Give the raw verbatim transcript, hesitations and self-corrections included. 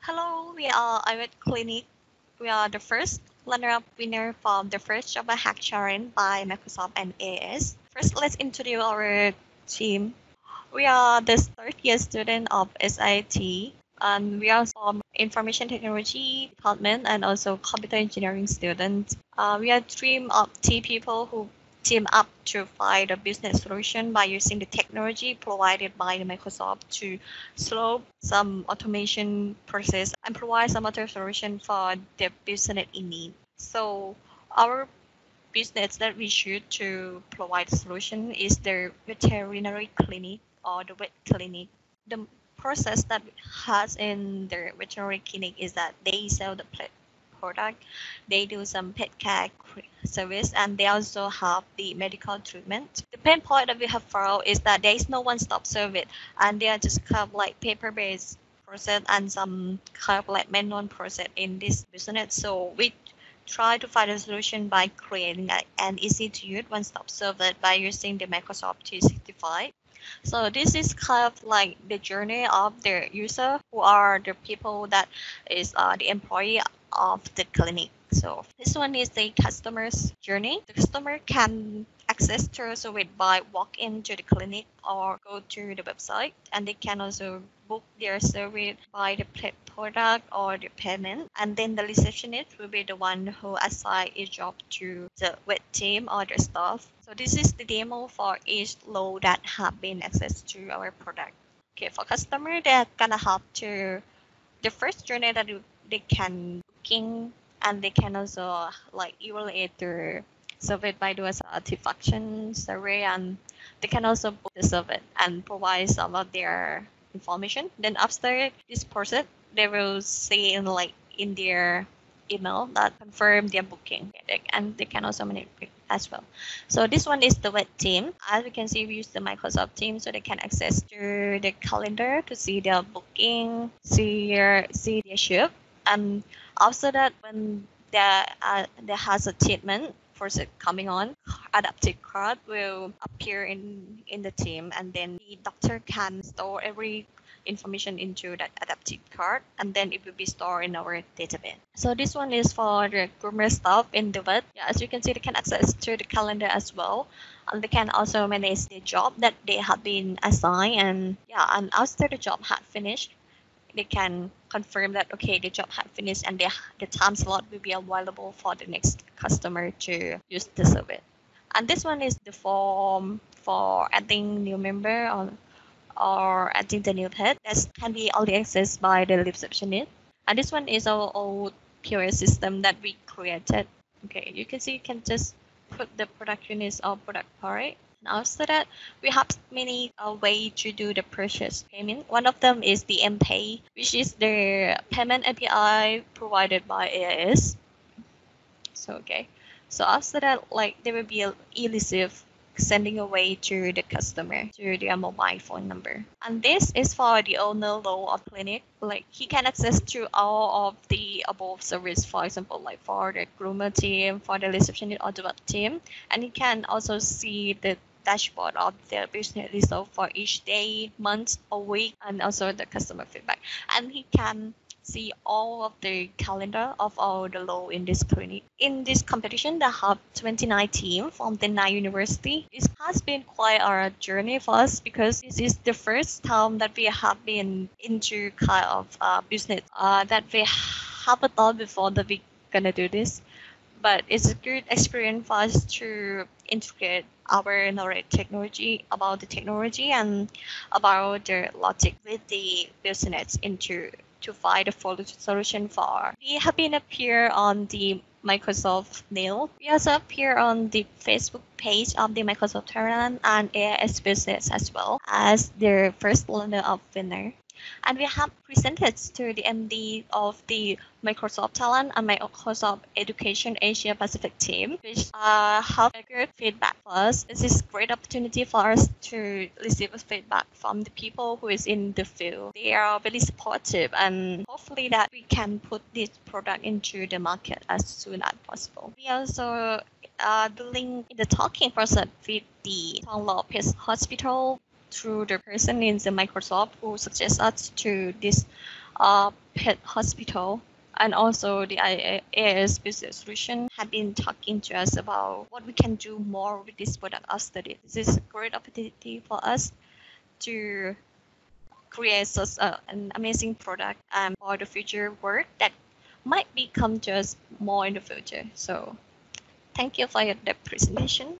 Hello, we are Ivet Clinic. We are the first runner-up winner from the first Java Hack Challenge by Microsoft and A S. First, let's introduce our team. We are the third year student of S I T, and we are from Information Technology Department and also Computer Engineering students. Uh, we are a team of T people who team up to find a business solution by using the technology provided by the Microsoft to solve some automation process and provide some other solution for the business in need. So our business that we should to provide solution is the veterinary clinic or the vet clinic. The process that has in the veterinary clinic is that they sell the pet product, they do some pet care service, and they also have the medical treatment. The pain point that we have found is that there is no one-stop service, and they are just kind of like paper-based process and some kind of like manual process in this business. So we try to find a solution by creating a, an easy to use one-stop service by using the Microsoft three sixty-five. So this is kind of like the journey of the user who are the people that is uh, the employee of the clinic. So this one is the customer's journey. The customer can access to service by walk into the clinic or go to the website, and they can also book their service by the pet product or the payment. And then the receptionist will be the one who assign each job to the vet team or the staff. So this is the demo for each load that have been accessed to our product. Okay, for customer, they're gonna have to the first journey that they can booking, and they can also like evaluate their survey by doing a satisfaction survey, and they can also book the survey and provide some of their information. Then after this process, they will see in like in their email that confirm their booking, and they can also manipulate as well. So this one is the web team. As we can see, we use the Microsoft Teams so they can access to the calendar to see their booking, see their see their shift, and after that, when there uh, there has a treatment for the coming on, adaptive card will appear in in the team, and then the doctor can store every information into that adaptive card, and then it will be stored in our database. So this one is for the groomer staff in the vet. Yeah, as you can see, they can access to the calendar as well, and they can also manage the job that they have been assigned. And yeah, and after the job had finished, they can confirm that okay, the job had finished, and the the time slot will be available for the next customer to use the service. And this one is the form for adding new member or or adding the new pet that can be only accessed by the receptionist. And this one is our old P O S system that we created. Okay, you can see you can just put the product units or product part. And after that, we have many uh, ways to do the purchase payment. One of them is the M-Pay, which is the payment A P I provided by A I S. So okay, so after that, like there will be a e-receive sending away to the customer to their mobile phone number. And this is for the owner law of clinic. Like he can access to all of the above service, for example, like for the groomer team, for the receptionist or the web team. And he can also see the dashboard of their business result for each day, month, or week, and also the customer feedback. And he can see all of the calendar of all the law in this clinic. In this competition, they have twenty-nine teams from the nine university. It has been quite a journey for us because this is the first time that we have been into kind of uh, business uh, that we haven't thought before that we gonna do this. But it's a good experience for us to integrate our knowledge technology about the technology and about the logic with the business into to find a full solution for. We have been appear on the Microsoft Nail. We also appear on the Facebook page of the Microsoft Thailand and A I S Business as well as their first runner of winner. And we have presented to the M D of the Microsoft Talent and Microsoft Education Asia Pacific team, which uh, have a good feedback for us. This is a great opportunity for us to receive feedback from the people who is in the field. They are very supportive, and hopefully that we can put this product into the market as soon as possible. We also uh, dealing in the talking process with the Thong Lopez Hospital through the person in the Microsoft who suggests us to this uh, Pet Hospital and also the I A S Business Solution have been talking to us about what we can do more with this product of study. This is a great opportunity for us to create such a, an amazing product um, for the future work that might become to us more in the future. So thank you for your, the presentation.